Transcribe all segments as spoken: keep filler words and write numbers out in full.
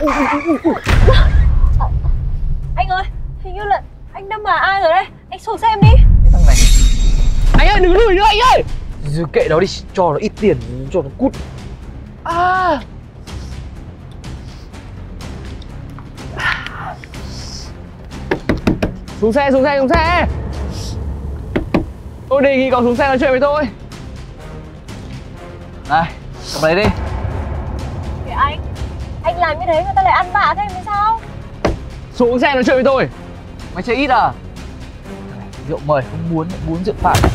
Anh ơi, hình như là anh đâm vào ai rồi đấy. Anh xuống xem đi. Cái thằng này. Anh ơi, đừng lùi nữa anh ơi. Rồi kệ nó đi, cho nó ít tiền, cho nó cút. À. Xuống xe, xuống xe, xuống xe. Tôi đề nghị cậu xuống xe nói chuyện với tôi. Này, cầm lấy đi. Kìa anh, anh làm như thế người ta lại ăn vạ thêm thì sao? Xuống xe nói chuyện với tôi. Mày chơi ít à? Rượu mời không muốn, muốn rượu phạt.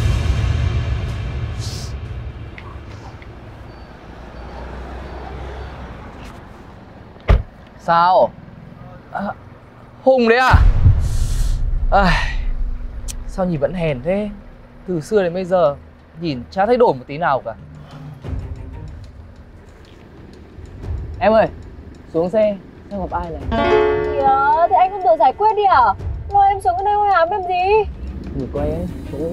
Sao? À, Hùng đấy à? À, sao nhìn vẫn hèn thế? Từ xưa đến bây giờ nhìn chả thay đổi một tí nào cả. Em ơi, xuống xe, xem gặp ai này. Kìa, thì anh không tự giải quyết đi à? Lôi em xuống cái nơi hôi hám em gì? Người quay ấy, xuống.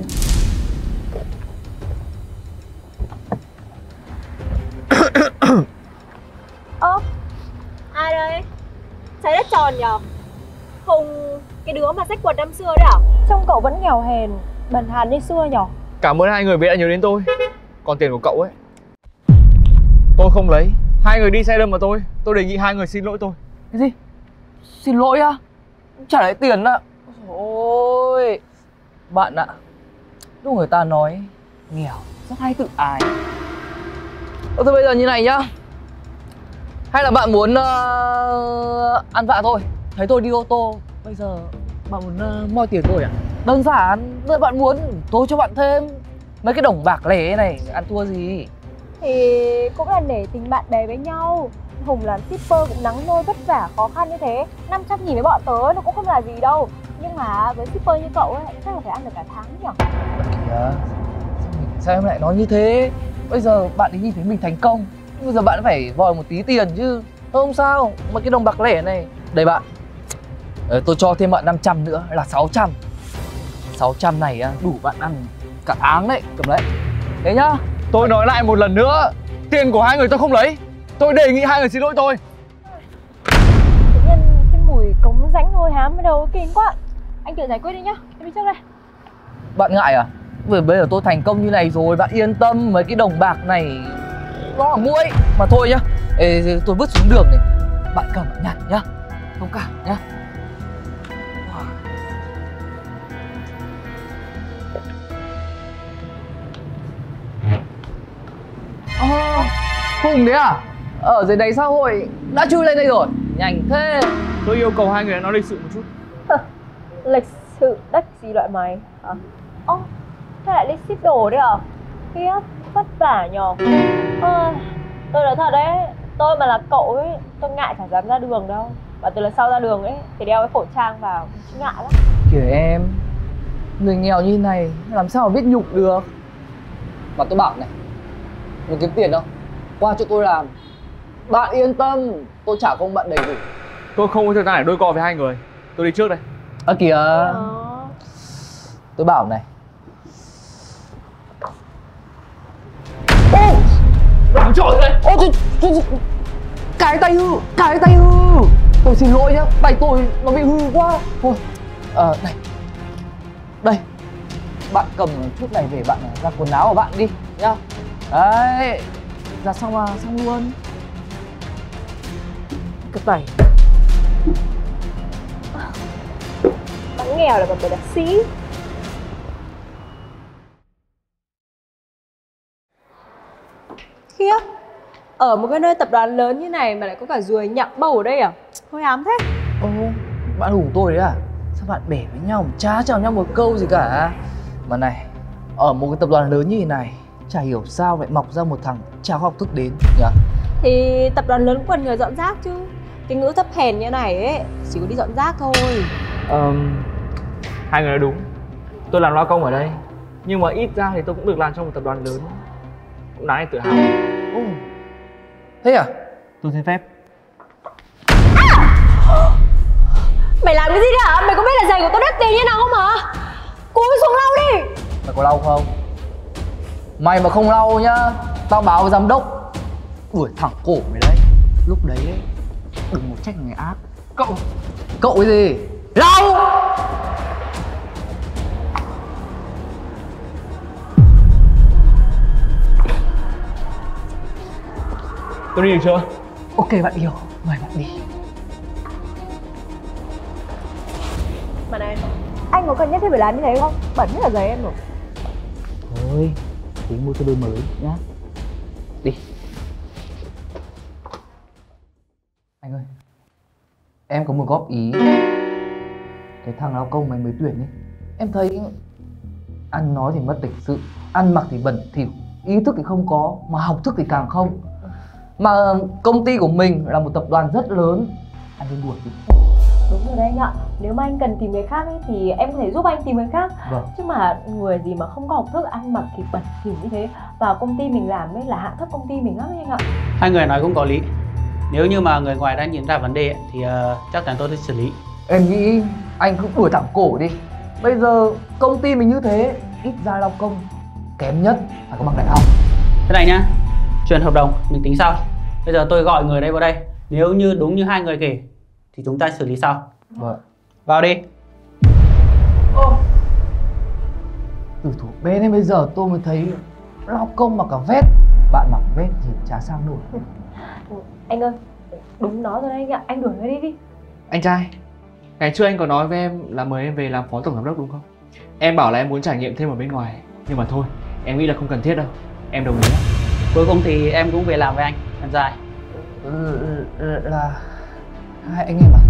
Ơ, ai đây? Trái đất tròn nhở? Hùng, cái đứa mà xách quần năm xưa đấy à? Trông cậu vẫn nghèo hèn, bần hàn như xưa nhở? Cảm ơn hai người vì đã nhớ đến tôi. Còn tiền của cậu ấy tôi không lấy. Hai người đi xe đâm vào tôi. Tôi đề nghị hai người xin lỗi tôi. Cái gì? Xin lỗi á? Trả lại tiền á? Ôi bạn ạ, lúc người ta nói nghèo rất hay tự ái. Ờ, thôi bây giờ như này nhá. Hay là bạn muốn uh, ăn vạ thôi. Thấy tôi đi ô tô, bây giờ bạn muốn uh, moi tiền tôi à? Đơn giản, nếu bạn muốn tôi cho bạn thêm. Mấy cái đồng bạc lẻ này ăn thua gì. Thì cũng là nể tình bạn bè với nhau. Hùng làm shipper cũng nắng nôi vất vả khó khăn như thế, năm trăm nghìn với bọn tớ nó cũng không là gì đâu. Nhưng mà với shipper như cậu ấy chắc là phải ăn được cả tháng nhỉ? Kìa, sao em lại nói như thế? Bây giờ bạn ấy nhìn thấy mình thành công, bây giờ bạn phải vòi một tí tiền chứ. Không sao, mấy cái đồng bạc lẻ này. Đây bạn, ờ, tôi cho thêm bạn năm trăm nữa là sáu trăm. Sáu trăm này đủ bạn ăn cả tháng đấy, cầm lấy. Thế nhá. Tôi nói lại một lần nữa, tiền của hai người tôi không lấy. Tôi đề nghị hai người xin lỗi tôi. Tự nhiên cái mùi cống rãnh hôi hám ở đâu kinh quá. Anh tự giải quyết đi nhá, em đi trước đây. Bạn ngại à? Bởi bây giờ tôi thành công như này rồi, bạn yên tâm. Mấy cái đồng bạc này nó là muỗi. Mà thôi nhá, ê, tôi vứt xuống đường này, bạn cầm bạn nhặt nhá. Không cả nhá. Ờ, Hùng đấy à? Ở dưới đáy xã hội đã chui lên đây rồi. Nhanh thế. Tôi yêu cầu hai người nói lịch sự một chút. Lịch sự đách gì loại mày hả? Ơ, thế lại đi ship đồ đấy à? Khiếp, vất vả nhờ. Ờ, tôi nói thật đấy, tôi mà là cậu ấy, tôi ngại chẳng dám ra đường đâu. Và từ lần sau ra đường ấy, thì đeo cái khẩu trang vào, chứ ngại lắm. Kìa em, người nghèo như này làm sao mà biết nhục được. Mà tôi bảo này, muốn kiếm tiền đâu, qua chỗ tôi làm. Bạn yên tâm, tôi trả công bạn đầy đủ. Tôi không có thời gian để đôi co với hai người. Tôi đi trước đây. Ơ à, kìa à. Tôi bảo này. Ô, làm trội đây. Ô, tôi, tôi, tôi, cái tay hư, cái tay hư. Tôi xin lỗi nhá, tay tôi nó bị hư quá. Thôi, ờ, à, này. Đây, bạn cầm chút này về bạn ra quần áo của bạn đi nhá. Đấy, ra xong mà, xong luôn. Cái tay. Bạn nghèo là còn phải đặc sĩ. Khiếp, ở một cái nơi tập đoàn lớn như này mà lại có cả ruồi nhặng bầu ở đây à? Hôi ám thế. Ồ, bạn Hùng tôi đấy à? Sao bạn bè với nhau mà chả chào nhau một câu gì cả. Mà này, ở một cái tập đoàn lớn như thế này, chả hiểu sao lại mọc ra một thằng chả học thức đến nhỉ? Thì tập đoàn lớn cần người dọn rác chứ. Cái ngữ thấp hèn như này ấy, chỉ có đi dọn rác thôi. um, Hai người nói đúng. Tôi làm lao công ở đây, nhưng mà ít ra thì tôi cũng được làm trong một tập đoàn lớn, cũng đáng để tự hào. Ồ, thế à? Tôi xin phép. À! Mày làm cái gì đấy hả? Mày có biết là giày của tôi đắt tiền như nào không hả? Cúi xuống lau đi. Mày có lau không? Mày mà không lau nhá, tao báo với giám đốc đuổi thẳng cổ mày đấy. Lúc đấy ấy, Đừng một trách người ác. Cậu Cậu cái gì? Lau! Tôi đi được chưa? Ok bạn yêu, mời bạn đi. Mà này, anh có cần nhất thiết phải làm như thế không? Bẩn hết cả giày em rồi. Thôi, tính mua cho đôi mới nhá. Đi. Anh ơi, em có một góp ý. Cái thằng lao công mày mới tuyển ấy, em thấy ăn nói thì mất lịch sự, ăn mặc thì bẩn thỉu, ý thức thì không có, mà học thức thì càng không. Mà công ty của mình là một tập đoàn rất lớn, anh nên đuổi đi. Đúng rồi đấy anh ạ. Nếu mà anh cần tìm người khác ấy, thì em có thể giúp anh tìm người khác. Vâng. Chứ mà người gì mà không có học thức, ăn mặc thì bẩn thỉu như thế, vào công ty mình làm ấy là hạ thấp công ty mình lắm anh ạ. Hai người nói cũng có lý. Nếu như mà người ngoài đã nhìn ra vấn đề ấy, thì uh, chắc chắn tôi sẽ xử lý. Em nghĩ anh cứ đuổi thẳng cổ đi. Bây giờ công ty mình như thế, ít ra lao công kém nhất phải có bằng đại học. Thế này nhá, chuyện hợp đồng mình tính sau. Bây giờ tôi gọi người đây vào đây. Nếu như đúng như hai người kể thì chúng ta xử lý sau. Vâng. Vào đi. Ô, từ thủ bên đến bây giờ tôi mới thấy lao công mặc cả vest, bạn mặc vest thì chả sang nổi. Anh ơi, đúng nó rồi đấy anh ạ, anh đuổi người đi đi. Anh trai, ngày trước anh có nói với em là mời em về làm phó tổng giám đốc đúng không? Em bảo là em muốn trải nghiệm thêm ở bên ngoài. Nhưng mà thôi, em nghĩ là không cần thiết đâu. Em đồng ý. Cuối cùng thì em cũng về làm với anh, em dài. Ừ, là hai anh em à?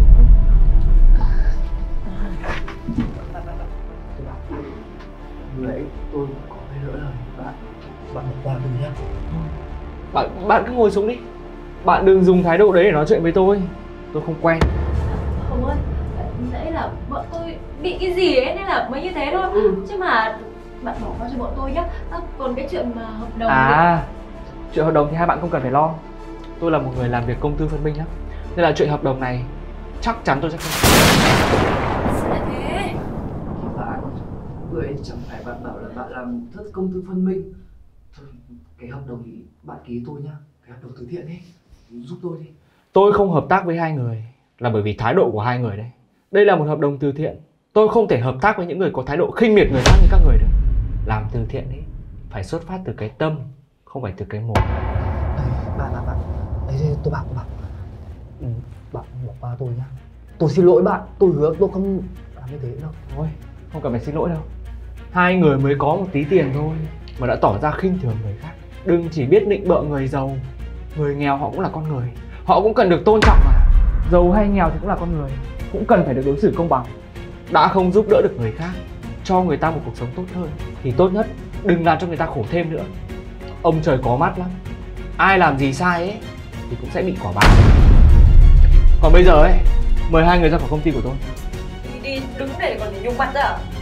Vừa nãy tôi có cái lỡ lời bạn, bạn bỏ qua tôi nhé. Bạn, bạn cứ ngồi xuống đi. Bạn đừng dùng thái độ đấy để nói chuyện với tôi. Tôi không quen. Không ơi, nãy là bọn tôi bị cái gì ấy nên là mới như thế thôi. Ừ. Chứ mà bạn bỏ qua cho bọn tôi nhé. À, còn cái chuyện mà hợp đồng À, thì... chuyện hợp đồng thì hai bạn không cần phải lo. Tôi là một người làm việc công tư phân minh lắm. Nên là chuyện hợp đồng này chắc chắn tôi sẽ không. Sao lại thế? Bạn, vừa ấy chẳng phải bạn bảo là bạn làm rất công tư phân minh. Thôi, cái hợp đồng thì bạn ký tôi nhá. Cái hợp đồng từ thiện ấy, giúp tôi đi. Tôi không hợp tác với hai người là bởi vì thái độ của hai người đấy. Đây là một hợp đồng từ thiện. Tôi không thể hợp tác với những người có thái độ khinh miệt người khác như các người được. Làm từ thiện ấy phải xuất phát từ cái tâm, không phải từ cái mồm. Đây, bạn, bạn, bạn. Đấy, tôi bảo, bảo. Ừ, bạn bỏ qua tôi nhá. Tôi xin lỗi bạn, tôi hứa tôi không làm như thế đâu. Thôi, không cần phải xin lỗi đâu. Hai người mới có một tí tiền thôi mà đã tỏ ra khinh thường người khác. Đừng chỉ biết nịnh bợ người giàu. Người nghèo họ cũng là con người, họ cũng cần được tôn trọng mà. Giàu hay nghèo thì cũng là con người, cũng cần phải được đối xử công bằng. Đã không giúp đỡ được người khác, cho người ta một cuộc sống tốt hơn, thì tốt nhất đừng làm cho người ta khổ thêm nữa. Ông trời có mắt lắm, ai làm gì sai ấy thì cũng sẽ bị quả báo. Còn bây giờ ấy, mời hai người ra khỏi công ty của tôi. Đi đi, đứng để còn nhục mặt ra à?